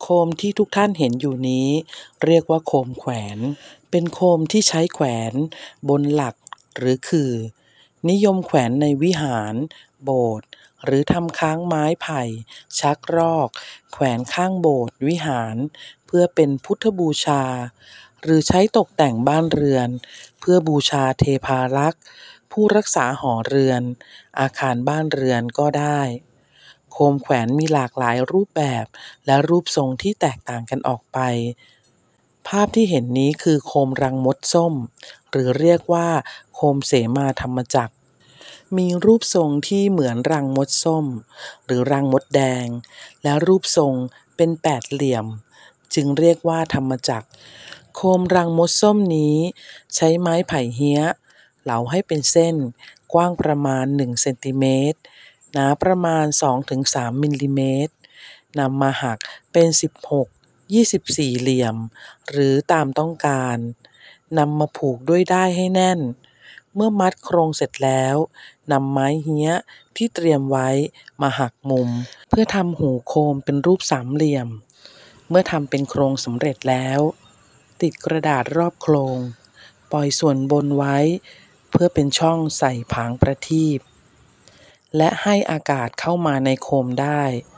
โคมที่ทุกท่านเห็นอยู่นี้เรียกว่าโคมแขวนเป็นโคมที่ใช้แขวนบนหลักหรือขื่อนิยมแขวนในวิหารโบสถ์หรือทำค้างไม้ไผ่ชักรอกแขวนข้างโบสถ์วิหารเพื่อเป็นพุทธบูชาหรือใช้ตกแต่งบ้านเรือนเพื่อบูชาเทพารักษ์ผู้รักษาหอเรือนอาคารบ้านเรือนก็ได้โคมแขวนมีหลากหลายรูปแบบและรูปทรงที่แตกต่างกันออกไปภาพที่เห็นนี้คือโคมรังมดส้มหรือเรียกว่าโคมเสมาธรรมจักรมีรูปทรงที่เหมือนรังมดส้มหรือรังมดแดงและรูปทรงเป็นแปดเหลี่ยมจึงเรียกว่าธรรมจักรโคมรังมดส้มนี้ใช้ไม้ไผ่เหี้ยเหลาให้เป็นเส้นกว้างประมาณ1เซนติเมตรหนาประมาณ 2-3 มิลลิเมตรนำมาหักเป็น16 24เหลี่ยมหรือตามต้องการนำมาผูกด้วยด้ายให้แน่นเมื่อมัดโครงเสร็จแล้วนำไม้เหี้ยที่เตรียมไว้มาหักมุมเพื่อทำหูโคมเป็นรูปสามเหลี่ยมเมื่อทำเป็นโครงสำเร็จแล้วติดกระดาษรอบโครงปล่อยส่วนบนไว้เพื่อเป็นช่องใส่ผางประทีปและให้อากาศเข้ามาในโคมได้